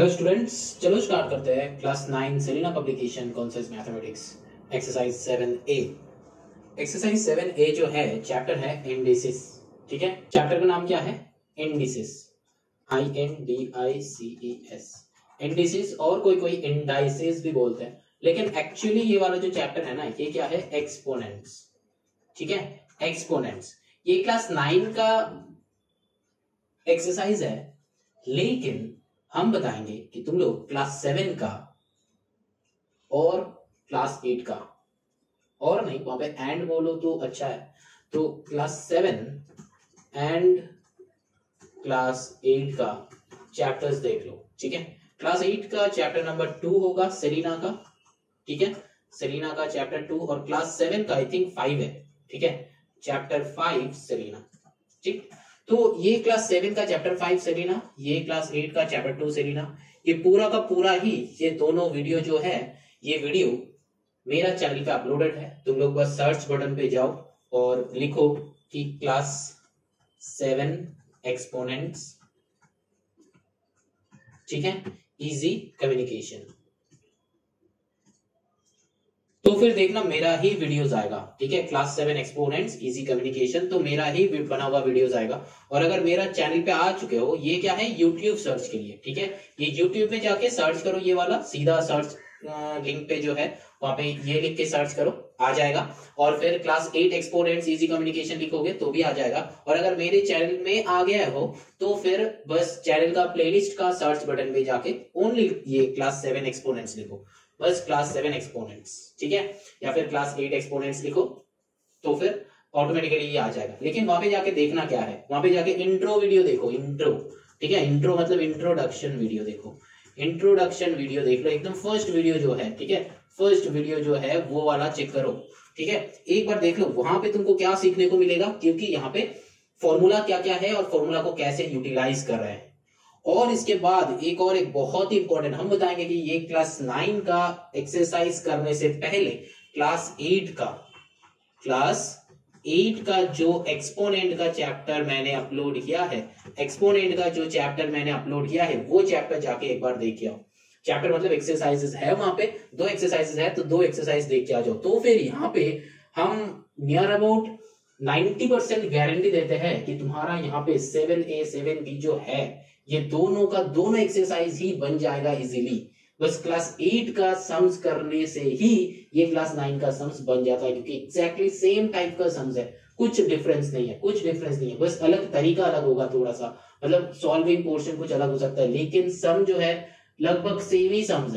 Hello students, चलो start करते हैं class 9 Selina publication concepts mathematics exercise 7A। Exercise 7A जो है चैप्टर है इंडिसेस। ठीक है, चैप्टर का नाम क्या है? Indices, INDICES। इंडिसेस और कोई इंडाइसेस भी बोलते हैं, लेकिन एक्चुअली ये वाला जो चैप्टर है ना, ये क्या है? एक्सपोनेंट्स। ठीक है, एक्सपोनेंट्स। ये क्लास 9 का एक्सरसाइज है, लेकिन हम बताएंगे कि तुम लोग क्लास 7 का और क्लास 8 का, और नहीं वहां पे एंड बोलो तो अच्छा है, तो क्लास 7 एंड क्लास 8 का चैप्टर्स देख लो। ठीक है, क्लास 8 का चैप्टर नंबर 2 होगा सेलिना का। ठीक है, सेलिना का चैप्टर 2, और क्लास 7 का आई थिंक 5 है। ठीक है, चैप्टर 5 सेलिना। ठीक, तो ये क्लास 7 का चैप्टर 5 सेलिना, ये क्लास 8 का चैप्टर 2 सेलिना। ये पूरा का पूरा ही, ये दोनों वीडियो जो है, ये वीडियो मेरा चैनल पे अपलोडेड है। तुम लोग बस सर्च बटन पे जाओ और लिखो कि क्लास 7 एक्सपोनेंट्स, ठीक है, इजी कम्युनिकेशन, तो फिर देखना मेरा ही वीडियोस आएगा। ठीक है, क्लास 7 एक्सपोनेंट्स इजी कम्युनिकेशन, तो मेरा ही बना हुआ वीडियोस आएगा। और अगर मेरा चैनल पे आ चुके हो, ये क्या है? यूट्यूब सर्च के लिए। ठीक है, ये यूट्यूब में जाके सर्च करो, ये वाला सीधा सर्च लिंक पे जो है वहां पे ये लिख के सर्च करो, आ जाएगा। और फिर क्लास 8 एक्सपोनेंट्स इजी कम्युनिकेशन लिखोगे तो भी आ जाएगा। और अगर मेरे चैनल में आ गया हो तो फिर बस चैनल का प्लेलिस्ट का सर्च बटन पे जाके ओनली ये क्लास 7 एक्सपोनेंट्स लिखो, बस क्लास 7 एक्सपोनेंट्स। ठीक है, या फिर क्लास 8 एक्सपोनेंट्स लिखो, तो फिर ऑटोमेटिकली ये आ जाएगा। लेकिन वहां पे जाके देखना क्या है, वहां पे जाके इंट्रो वीडियो देखो, इंट्रो। ठीक है, इंट्रो मतलब इंट्रोडक्शन वीडियो देखो, इंट्रोडक्शन वीडियो देख लो, एकदम फर्स्ट वीडियो जो है। ठीक है, फर्स्ट वीडियो जो है वो वाला चेक करो। ठीक है, एक बार देख लो, वहां पे तुमको क्या सीखने को मिलेगा, क्योंकि यहाँ पे फॉर्मूला क्या क्या है और फॉर्मूला को कैसे यूटिलाइज कर रहे हैं। और इसके बाद एक बहुत ही इंपॉर्टेंट हम बताएंगे कि ये क्लास 9 का एक्सरसाइज करने से पहले क्लास 8 का जो एक्सपोनेंट का चैप्टर मैंने अपलोड किया है, एक्सपोनेंट का जो चैप्टर मैंने अपलोड किया है, वो चैप्टर जाके एक बार देख के आओ। चैप्टर मतलब एक्सरसाइजेस है, वहां पे 2 एक्सरसाइजेस है, तो 2 एक्सरसाइज देख के आ जाओ। तो फिर यहाँ पे हम नियर अबाउट 90% गारंटी देते हैं कि तुम्हारा यहाँ पे 7A 7B जो है, ये दोनों का दोनों एक्सरसाइज ही बन जाएगा इजीली। बस क्लास 8 का सम्स करने से ही ये क्लास 9 का सम्स बन जाता है, क्योंकि एग्जैक्टली सेम टाइप का सम्स है, कुछ डिफरेंस नहीं है, बस अलग तरीका अलग होगा थोड़ा सा, मतलब सॉल्विंग पोर्शन कुछ अलग हो सकता है, लेकिन सम जो है लगभग सेम ही सम्स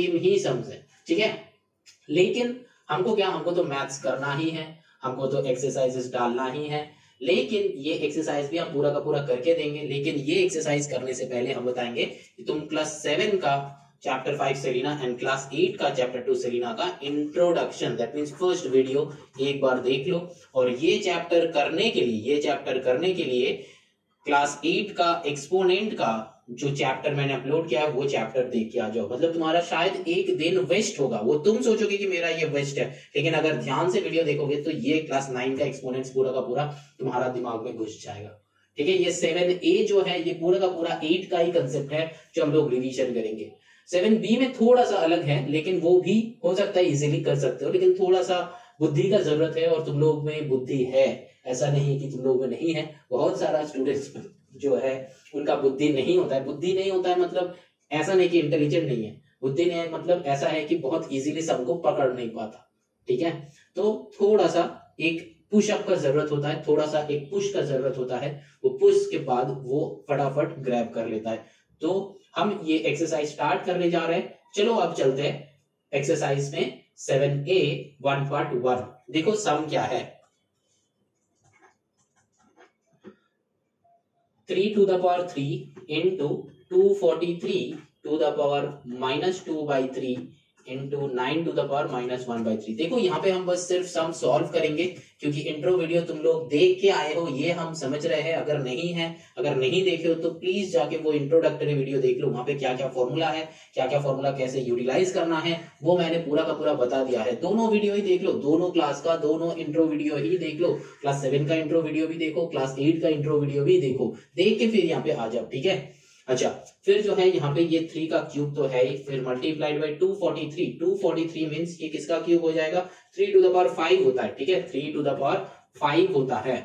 है। ठीक है, लेकिन हमको क्या, हमको तो मैथ्स करना ही है, हमको तो एक्सरसाइजेस डालना ही है। लेकिन ये एक्सरसाइज भी हम पूरा का पूरा करके देंगे। लेकिन ये एक्सरसाइज करने से पहले हम बताएंगे कि तुम क्लास 7 का चैप्टर 5 सेलिना एंड क्लास 8 का चैप्टर 2 सेलिना का introduction, that means first video एक बार देख लो। और ये चैप्टर करने के लिए क्लास 8 का एक्सपोनेंट का जो चैप्टर मैंने अपलोड किया है, वो चैप्टर देख के आ जाओ। मतलब तुम्हारा शायद एक दिन वेस्ट होगा, वो तुम सोचोगे कि मेरा ये वेस्ट है, लेकिन अगर ध्यान से वीडियो देखोगे तो ये क्लास 9 का एक्सपोनेंट्स पूरा का पूरा तुम्हारा दिमाग में घुस जाएगा। ठीक है, ये 7A जो है, ये पूरा का पूरा 8 का ही कंसेप्ट है जो हम लोग रिवीजन करेंगे। 7B में थोड़ा सा अलग है, लेकिन वो भी हो सकता है इजीली कर सकते हो, लेकिन थोड़ा सा बुद्धि का जरूरत है। और तुम लोग में बुद्धि है, ऐसा नहीं कि तुम लोग में नहीं है। बहुत सारा स्टूडेंट्स जो है उनका बुद्धि नहीं होता है, मतलब ऐसा नहीं कि इंटेलिजेंट नहीं है, बुद्धि नहीं है मतलब ऐसा है कि बहुत इजीली सबको पकड़ नहीं पाता। ठीक है, तो थोड़ा सा एक पुशअप का जरूरत होता है, थोड़ा सा एक पुश का जरूरत होता है, वो पुश के बाद वो फटाफट ग्रैब कर लेता है। तो हम ये एक्सरसाइज स्टार्ट करने जा रहे हैं। चलो अब चलते हैं एक्सरसाइज में 7A 1.1। देखो सम क्या है, 3 to the power 3 into 243 to the power -2/3 into 9 to the power -1/3। देखो यहाँ पे हम बस सिर्फ सम सॉल्व करेंगे, क्योंकि इंट्रो वीडियो तुम लोग देख के आए हो, ये हम समझ रहे हैं। अगर नहीं देखे हो तो प्लीज जाके वो इंट्रोडक्टरी वीडियो देख लो, वहां पे क्या क्या फॉर्मूला है, क्या क्या फॉर्मूला कैसे यूटिलाइज करना है, वो मैंने पूरा का पूरा बता दिया है। दोनों वीडियो ही देख लो, दोनों क्लास का दोनों इंट्रो वीडियो ही देख लो, क्लास 7 का इंट्रो वीडियो भी देखो, क्लास 8 का इंट्रो वीडियो भी देखो, देख के फिर यहाँ पे आ जाओ। ठीक है, अच्छा, फिर जो है यहाँ पे ये 3 का क्यूब तो है ही, फिर मल्टीप्लाइड बाई 243, 243 मीन्स ये किसका क्यूब हो जाएगा, 3 टू द पावर 5 होता है, ठीक है, 3 टू द पावर 5 होता है,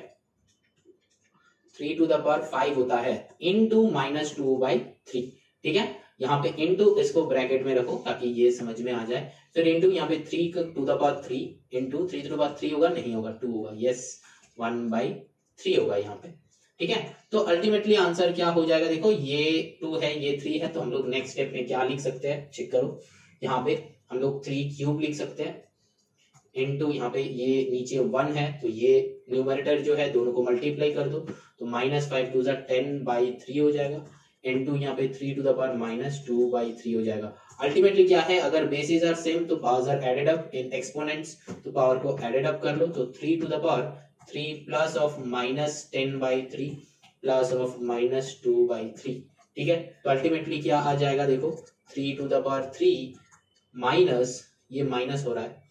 3 टू द पावर 5 होता है, इनटू -2/3, ठीक है। यहाँ पे इनटू इसको ब्रैकेट में रखो ताकि ये समझ में आ जाए, फिर इनटू यहाँ पे 3 to the power 3 into 3 to the power 3 होगा, नहीं होगा 2 होगा, यस 1/3 होगा यहाँ पे, ठीक है। तो अल्टीमेटली आंसर क्या हो जाएगा, देखो ये 2 है ये 3 है, तो हम लोग नेक्स्ट स्टेप में क्या लिख सकते हैं, चेक करो, यहाँ पे हम लोग 3 क्यूब लिख सकते हैं, इनटू यहाँ पे ये नीचे 1 है तो ये न्यूमरेटर जो है दोनों को मल्टीप्लाई कर दो, तो -5 टू 10/3 हो जाएगा, इनटू यहाँ पे 3 टू द पावर -2/3 हो जाएगा। अल्टीमेटली क्या है, अगर बेसिस आर सेम तो powers are added up, in exponents तो पावर को एडेड अप कर लो, तो 3 to the power 3 plus of -10/3 plus of -2/3, ठीक है। तो अल्टीमेटली क्या आ जाएगा, देखो 3 टू द पावर 3 माइनस, ये माइनस हो रहा है,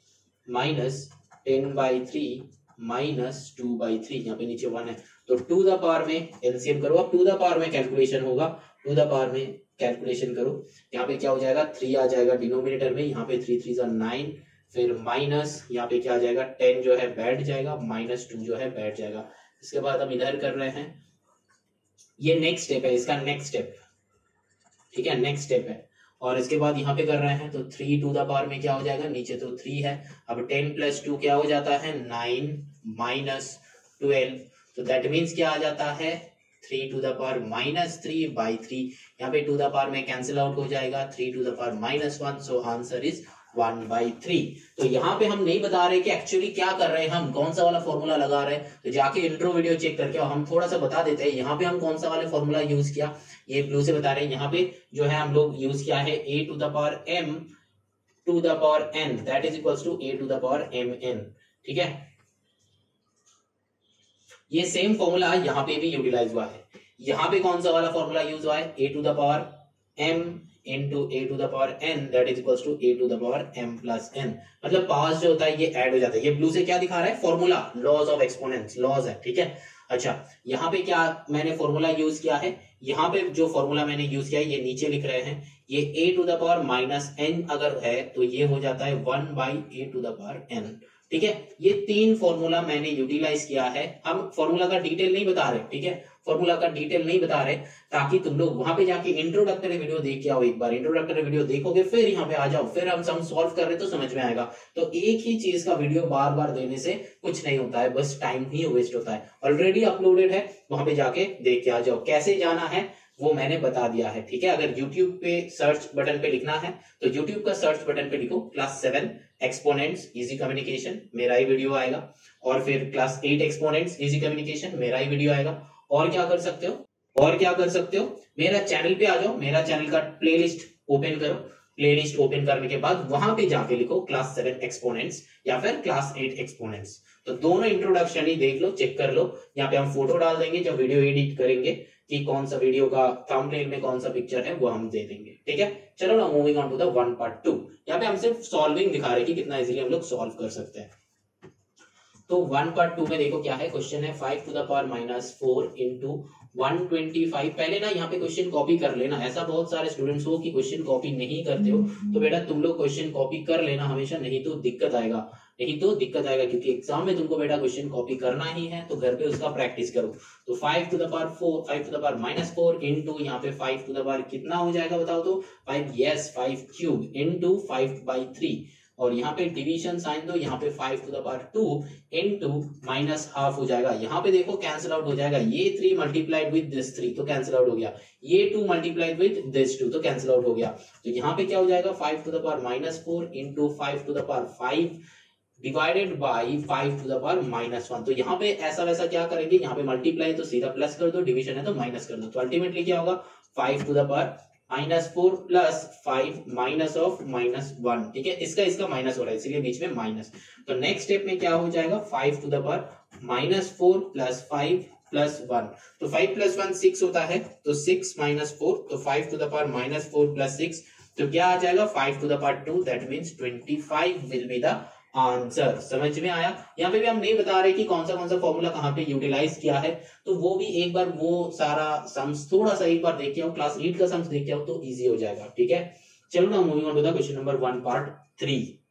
-10/3 -2/3, यहाँ पे नीचे 1 है, तो 2 द पावर में एलसीएम करो, अब 2 द पावर में कैलकुलेशन होगा, 2 द पावर में कैलकुलेशन करो, यहाँ पे क्या हो जाएगा, 3 आ जाएगा डिनोमिनेटर में, यहाँ पे 3 3 9, फिर माइनस यहाँ पे क्या आ जाएगा, 10 जो है बैठ जाएगा, -2 जो है बैठ जाएगा। इसके बाद हम इधर कर रहे हैं, ये नेक्स्ट स्टेप है, इसका नेक्स्ट स्टेप, ठीक है, नेक्स्ट स्टेप है, और इसके बाद यहाँ पे कर रहे हैं तो 3 टू द पावर में क्या हो जाएगा, नीचे तो 3 है, अब 10 प्लस 2 क्या हो जाता है, 9 -12, तो दैट मीन्स क्या आ जाता है, 3 टू द पावर -3/3, यहाँ पे 2 द पावर में कैंसिल आउट हो जाएगा, 3 to the power -1, so answer is 1/3। तो यहाँ पे हम नहीं बता रहे कि एक्चुअली क्या कर रहे हैं, हम कौन सा वाला फॉर्मूला लगा रहे हैं, तो जाके इंट्रो वीडियो चेक करके हम थोड़ा सा बता देते हैं यहाँ पे हम कौन सा वाला फॉर्मूला यूज किया, ये ब्लू से बता रहे हैं, यहाँ पे जो है हम लोग यूज किया है a to the power m to the power n, that is equals to a to the power mn, ठीक है। ये सेम फॉर्मूला यहाँ पे भी यूटिलाइज हुआ है, यहाँ पे कौन सा वाला फॉर्मूला यूज हुआ है, a to the power m into a to the power n that is equals to a to the power m plus n, मतलब पावर्स जो होता है ये ऐड हो जाता है, ये ब्लू से क्या दिखा रहा है, formula, laws of exponents, laws है, ठीक है। अच्छा, यहाँ पे क्या मैंने फॉर्मूला यूज किया है, यहाँ पे जो फॉर्मूला मैंने यूज किया है ये नीचे लिख रहे हैं, ये a to the power -n अगर है तो ये हो जाता है 1/a to the power n, ठीक है। ये 3 फॉर्मूला मैंने यूटिलाइज किया है, हम फॉर्मूला का डिटेल नहीं बता रहे, ठीक है, फॉर्मूला का डिटेल नहीं बता रहे, ताकि तुम लोग वहां पे जाके इंट्रोडक्टरी वीडियो देख के आओ, एक बार इंट्रोडक्टरी वीडियो देखोगे फिर यहाँ पे आ जाओ, फिर हम सम सॉल्व कर रहे तो समझ में आएगा। तो एक ही चीज का वीडियो बार बार देने से कुछ नहीं होता है, बस टाइम ही वेस्ट होता है, ऑलरेडी अपलोडेड है, वहां पे जाके देख के आ जाओ। कैसे जाना है वो मैंने बता दिया है, ठीक है। अगर YouTube पे सर्च बटन पे लिखना है तो YouTube का सर्च बटन पे लिखो क्लास 7 एक्सपोनेंट्स इजी कम्युनिकेशन, मेरा ही वीडियो आएगा, और फिर क्लास 8 एक्सपोनेंट्स इजी कम्युनिकेशन, मेरा ही वीडियो आएगा। और क्या कर सकते हो, और क्या कर सकते हो, मेरा चैनल पे आ जाओ, मेरा चैनल का प्लेलिस्ट ओपन करो, प्लेलिस्ट ओपन करने के बाद वहां पे जाके लिखो क्लास 7 एक्सपोनेंट्स या फिर क्लास 8 एक्सपोनेंट्स, तो दोनों इंट्रोडक्शन ही देख लो, चेक कर लो। यहाँ पे हम फोटो डाल देंगे जब वीडियो एडिट करेंगे कि कौन सा वीडियो का थंबनेल में कौन सा पिक्चर है वो हम दे देंगे, ठीक है। चलो ना, moving on to the 1 part 2। यहाँ पे हम सिर्फ सॉल्विंग दिखा रहे कि कितना इजीली हम लोग सॉल्व कर सकते हैं। तो 1 पार्ट 2 में देखो क्या है, क्वेश्चन है 5 टू द पावर -4 इंटू 125। पहले ना यहाँ पे क्वेश्चन कॉपी कर लेना, ऐसा बहुत सारे स्टूडेंट्स हो कि क्वेश्चन कॉपी नहीं करते हो, तो बेटा तुम लोग क्वेश्चन कॉपी कर लेना हमेशा, नहीं तो दिक्कत आएगा, क्योंकि एग्जाम में तुमको बेटा क्वेश्चन कॉपी करना ही है, तो घर पे उसका प्रैक्टिस करो। तो 5 टू द पावर -4 इंटू यहाँ पे 5 टू द पावर कितना हो जाएगा बताओ तो 5, यस 5 क्यूब इंटू 5/3, और यहाँ पे डिवीजन साइन दो, यहाँ पे 5 टू द पावर 2 इंटू -½ हो जाएगा, यहाँ पे देखो कैंसिल आउट हो जाएगा, ये 3 मल्टीप्लाइड विद दिस 3 तो कैंसिल आउट हो गया, ये 2 मल्टीप्लाइड विद दिस 2 तो कैंसिल आउट हो गया, तो यहाँ पे क्या हो जाएगा 5 to the power -4 into 5 to the power 5 divided by 5 to the power -1। तो यहाँ पे ऐसा वैसा क्या करेंगे, यहाँ पे मल्टीप्लाई तो सीधा प्लस कर दो, डिवीजन है तो माइनस कर दो, तो अल्टीमेटली क्या होगा 5 to the power -4 plus 5 minus of -1, ठीक है, इसका माइनस हो रहा है इसीलिए बीच में माइनस। तो नेक्स्ट स्टेप में क्या हो जाएगा 5 to the power -4 plus 5 plus 1, तो 5 प्लस 1 6 होता है, तो 6 - 4, तो 5 टू द पावर -4 प्लस 6, तो क्या आ जाएगा 5 to the power 2, that means 25 will be the answer. समझ में आया? यहाँ पे भी हम नहीं बता रहे कि कौन सा फॉर्मूला कहाँ पे यूटिलाइज किया है, तो वो भी एक बार वो सारा सम्स थोड़ा सा एक बार देख के आओ, क्लास 8 का सम्स देख के आओ तो इजी हो जाएगा। ठीक है, चलो ना moving on to the question number 1 part 3।